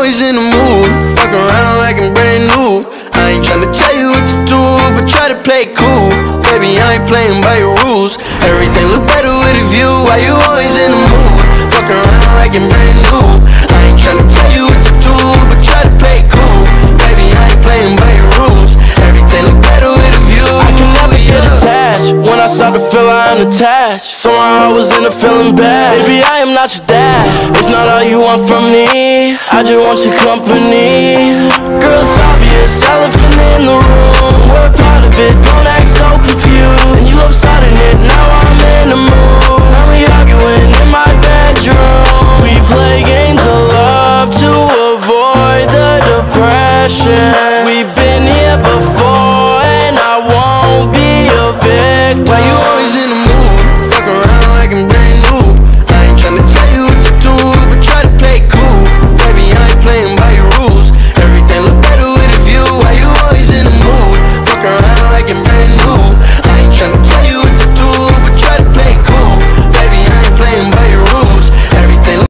always in the mood. Fuck around like I'm brand new. I ain't tryna tell you what to do, but try to play cool. Baby, I ain't playing by your rules. Everything look better with a view. Why you always in the mood? Fuck around like I'm brand new. I ain't tryna tell you what to do, but try to play cool. Baby, I ain't playing by your rules. Everything look better with a view. I can never get attached. When I start to feel I'm unattached, somehow I was in a feeling bad. Baby, I am not your dad. It's not all you want from me. I just want your company. Girl, it's obvious, elephant in the room. We're a part of it, don't act so confused. And you love starting it, now